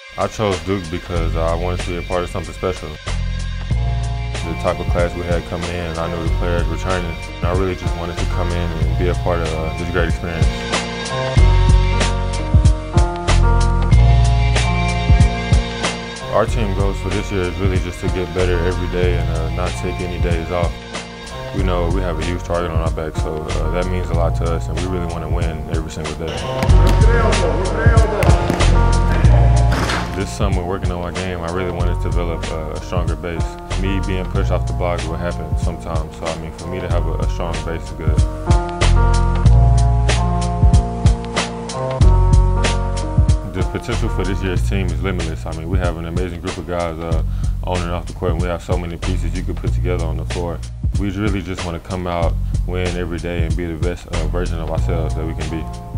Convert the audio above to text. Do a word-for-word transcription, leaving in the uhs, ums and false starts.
I chose Duke because uh, I wanted to be a part of something special. The type of class we had coming in, I knew the players returning. And I really just wanted to come in and be a part of uh, this great experience. Our team goals for this year is really just to get better every day and uh, not take any days off. We know we have a huge target on our back, so uh, that means a lot to us, and we really want to win every single day. This summer, working on my game, I really wanted to develop uh, a stronger base. Me being pushed off the block will happen sometimes, so I mean, for me to have a, a strong base is good. The potential for this year's team is limitless. I mean, we have an amazing group of guys uh, on and off the court, and we have so many pieces you could put together on the floor. We really just want to come out, win every day, and be the best uh, version of ourselves that we can be.